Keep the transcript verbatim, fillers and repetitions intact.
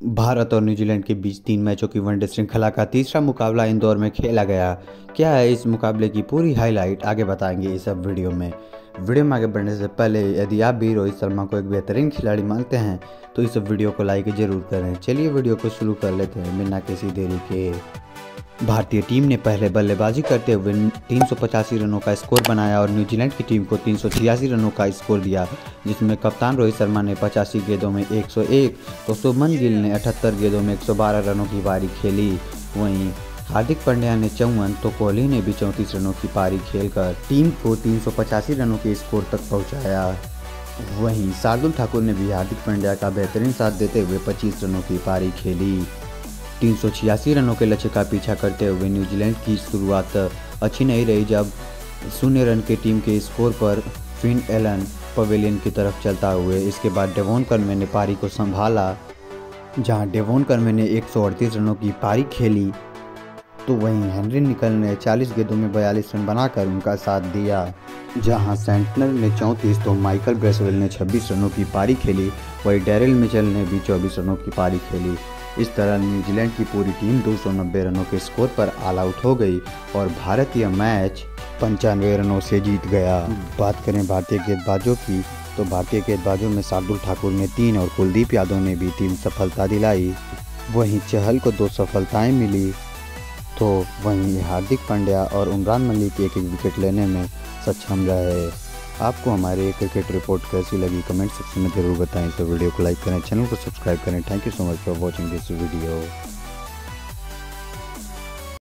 भारत और न्यूजीलैंड के बीच तीन मैचों की वनडे श्रृंखला का तीसरा मुकाबला इंदौर में खेला गया। क्या है इस मुकाबले की पूरी हाईलाइट आगे बताएंगे इस सब वीडियो में। वीडियो में आगे बढ़ने से पहले यदि आप भी रोहित शर्मा को एक बेहतरीन खिलाड़ी मानते हैं तो इस वीडियो को लाइक जरूर करें। चलिए वीडियो को शुरू कर लेते हैं बिना किसी देरी के। भारतीय टीम ने पहले बल्लेबाजी करते हुए तीन सौ पचासी रनों का स्कोर बनाया और न्यूजीलैंड की टीम को तीन सौ छियासी रनों का स्कोर दिया, जिसमें कप्तान रोहित शर्मा ने पचासी गेंदों में एक सौ एक तो शुभमन गिल ने अठहत्तर गेंदों में एक सौ बारह रनों की पारी खेली। वहीं हार्दिक पांड्या ने चौवन तो कोहली ने भी चौंतीस रनों की पारी खेलकर टीम को तीन सौ पचासी रनों के स्कोर तक पहुँचाया। वहीं शार्दुल ठाकुर ने भी हार्दिक पांड्या का बेहतरीन साथ देते हुए पच्चीस रनों की पारी खेली। तीन सौ छियासी रनों के लक्ष्य का पीछा करते हुए न्यूजीलैंड की शुरुआत अच्छी नहीं रही, जब शून्य रन की टीम के स्कोर पर फिन एलन पवेलियन की तरफ चलता हुए इसके बाद डेवॉन कनवे ने पारी को संभाला, जहां डेवॉन कनवे ने एक सौ अड़तीस रनों की पारी खेली तो वहीं हेनरी निकल ने चालीस गेंदों में बयालीस रन बनाकर उनका साथ दिया। जहां सेंटनर ने चौंतीस तो माइकल ब्रेसवेल ने छब्बीस रनों की पारी खेली, वहीं डेरिल मिचेल ने भी चौबीस रनों की पारी खेली। इस तरह न्यूजीलैंड की पूरी टीम दो सौ नब्बे रनों के स्कोर पर ऑल आउट हो गई और भारतीय मैच पंचानवे रनों से जीत गया। बात करें भारतीय गेंदबाजों की तो भारतीय गेंदबाजों में शार्दुल ठाकुर ने तीन और कुलदीप यादव ने भी तीन सफलता दिलाई। वहीं चहल को दो सफलताएं मिली तो वहीं हार्दिक पांड्या और उमरान मलिक एक एक विकेट लेने में सक्षम रहे। आपको हमारी क्रिकेट रिपोर्ट कैसी लगी कमेंट सेक्शन में जरूर बताएं। तो वीडियो को लाइक करें, चैनल को सब्सक्राइब करें। Thank you so much for watching this video.